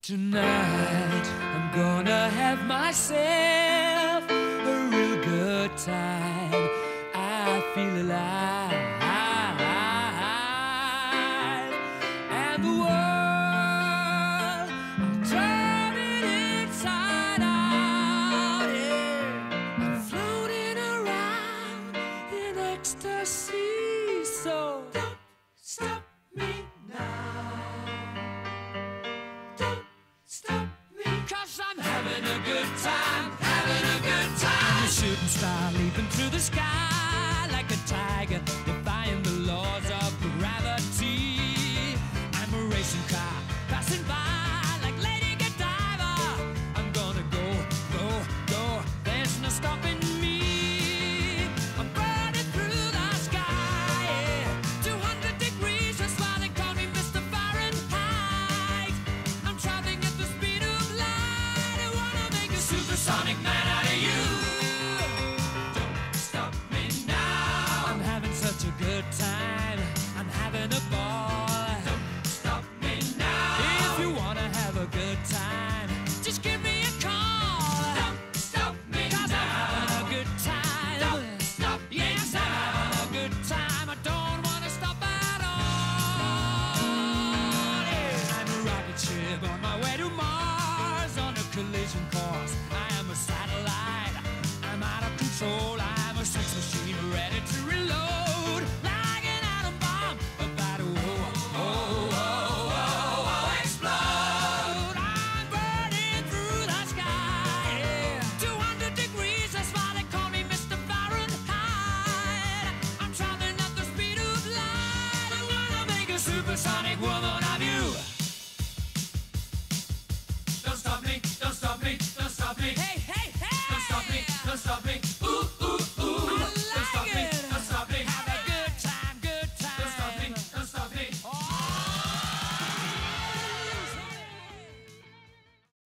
Tonight, I'm gonna have myself a real good time. I feel alive, and the world, I'm turning inside out. Yeah. I'm floating around in ecstasy. So don't stop me now. Stop me, 'cause I'm having a good time, having a good time. I'm a shooting star leaping through the sky like a tiger, defying the laws of gravity. I'm a racing car passing by like Lady Godiva. I'm gonna go, go, go. There's no stopping me. I'm burning through the sky, yeah. 200 degrees, that's why they call me Mr. Fahrenheit. I'm traveling at the speed of light. I wanna make a supersonic man.